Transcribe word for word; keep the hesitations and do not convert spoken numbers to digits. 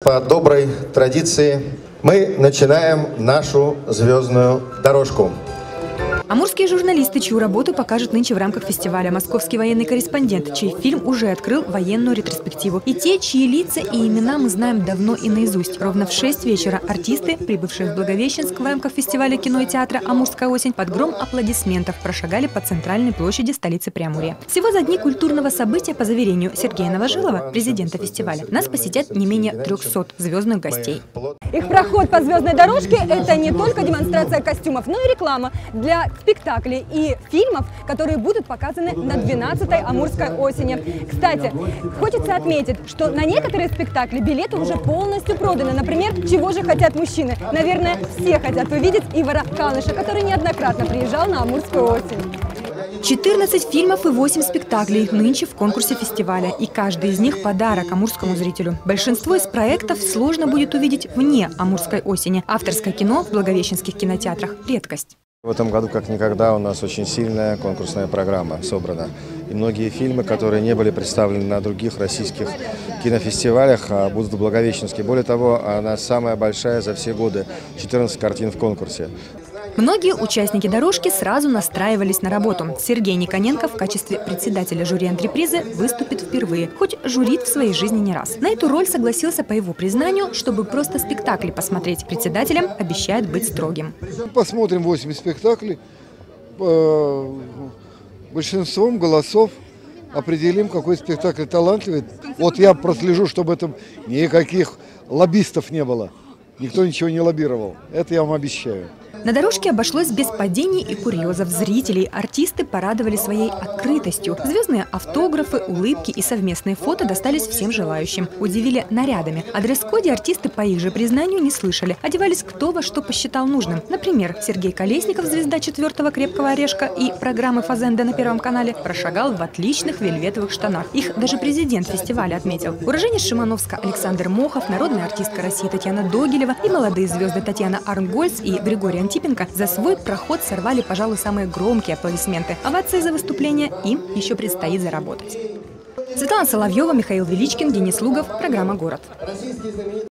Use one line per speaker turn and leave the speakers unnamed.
По доброй традиции мы начинаем нашу звездную дорожку.
Амурские журналисты, чью работу покажут нынче в рамках фестиваля, московский военный корреспондент, чей фильм уже открыл военную ретроспективу, и те, чьи лица и имена мы знаем давно и наизусть. Ровно в шесть вечера артисты, прибывшие в Благовещенск в рамках фестиваля кино и театра «Амурская осень», под гром аплодисментов прошагали по центральной площади столицы Преамурья. Всего за дни культурного события, по заверению Сергея Новожилова, президента фестиваля, нас посетят не менее трёхсот звездных гостей.
Их проход по звездной дорожке – это не только демонстрация костюмов, но и реклама для спектаклей и фильмов, которые будут показаны на двенадцатой Амурской осени. Кстати, хочется отметить, что на некоторые спектакли билеты уже полностью проданы. Например, «Чего же хотят мужчины?». Наверное, все хотят увидеть Ивара Калныша, который неоднократно приезжал на Амурскую осень.
четырнадцать фильмов и восемь спектаклей нынче в конкурсе фестиваля. И каждый из них – подарок амурскому зрителю. Большинство из проектов сложно будет увидеть вне Амурской осени. Авторское кино в благовещенских кинотеатрах – редкость.
В этом году, как никогда, у нас очень сильная конкурсная программа собрана. И многие фильмы, которые не были представлены на других российских кинофестивалях, будут в Благовещенске. Более того, она самая большая за все годы – четырнадцать картин в конкурсе.
Многие участники дорожки сразу настраивались на работу. Сергей Никоненко в качестве председателя жюри антрепризы выступит впервые, хоть журит в своей жизни не раз. На эту роль согласился, по его признанию, чтобы просто спектакли посмотреть. Председателем обещает быть строгим.
Посмотрим восемь спектаклей. Большинством голосов определим, какой спектакль талантливый. Вот я прослежу, чтобы там никаких лоббистов не было. Никто ничего не лоббировал. Это я вам обещаю.
На дорожке обошлось без падений и курьезов. Зрителей артисты порадовали своей открытостью. Звездные автографы, улыбки и совместные фото достались всем желающим. Удивили нарядами. О дресс-коде артисты, по их же признанию, не слышали. Одевались кто во что посчитал нужным. Например, Сергей Колесников, звезда четвертого «Крепкого орешка» и программы «Фазенда» на Первом канале, прошагал в отличных вельветовых штанах. Их даже президент фестиваля отметил. Уроженец Шимановска Александр Мохов, народная артистка России Татьяна Догилева и молодые звезды Татьяна Арнгольц и Григорий Антипенко за свой проход сорвали, пожалуй, самые громкие аплодисменты. Овации за выступление им еще предстоит заработать. Светлана Соловьева, Михаил Величкин, Денис Лугов. Программа «Город».